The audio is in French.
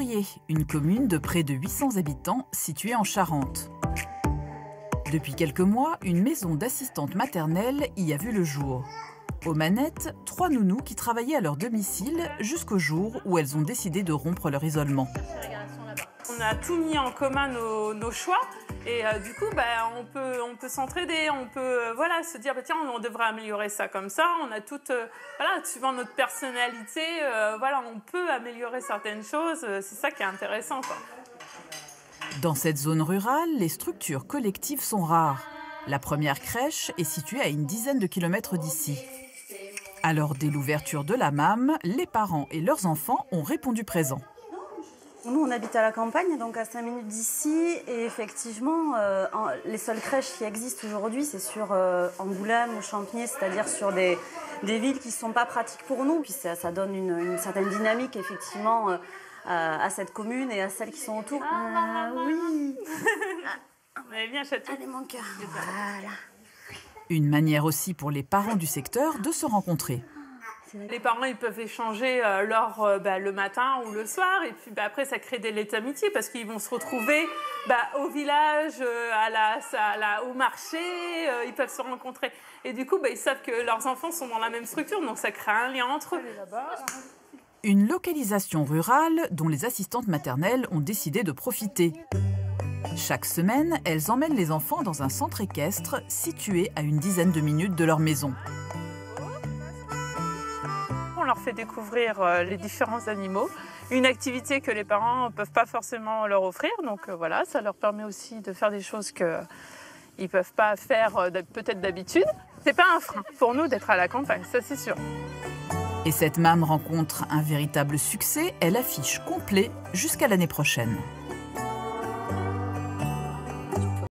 Fourrier, une commune de près de 800 habitants située en Charente. Depuis quelques mois, une maison d'assistantes maternelles y a vu le jour. Aux manettes, 3 nounous qui travaillaient à leur domicile jusqu'au jour où elles ont décidé de rompre leur isolement. On a tout mis en commun nos choix et du coup on peut s'entraider, on peut se dire tiens on devrait améliorer ça comme ça. On a toutes suivant notre personnalité on peut améliorer certaines choses. C'est ça qui est intéressant quoi. Dans cette zone rurale, les structures collectives sont rares. La première crèche est située à une dizaine de kilomètres d'ici. Alors dès l'ouverture de la MAM, les parents et leurs enfants ont répondu présents. Nous, on habite à la campagne, donc à 5 minutes d'ici. Et effectivement, les seules crèches qui existent aujourd'hui, c'est sur Angoulême ou Champigny, c'est-à-dire sur des villes qui ne sont pas pratiques pour nous. Puis ça donne une certaine dynamique, effectivement, à cette commune et à celles qui sont autour. Oui. Allez, viens, chatou. Allez, mon cœur. Voilà. Une manière aussi pour les parents du secteur de se rencontrer. Les parents ils peuvent échanger le matin ou le soir et puis après ça crée des liens d'amitié parce qu'ils vont se retrouver au village, au marché, ils peuvent se rencontrer et du coup ils savent que leurs enfants sont dans la même structure donc ça crée un lien entre eux. Une localisation rurale dont les assistantes maternelles ont décidé de profiter. Chaque semaine, elles emmènent les enfants dans un centre équestre situé à une dizaine de minutes de leur maison. On leur fait découvrir les différents animaux, une activité que les parents ne peuvent pas forcément leur offrir. Donc ça leur permet aussi de faire des choses qu'ils ne peuvent pas faire peut-être d'habitude. Ce n'est pas un frein pour nous d'être à la campagne, ça c'est sûr. Et cette MAM rencontre un véritable succès, elle affiche complet jusqu'à l'année prochaine.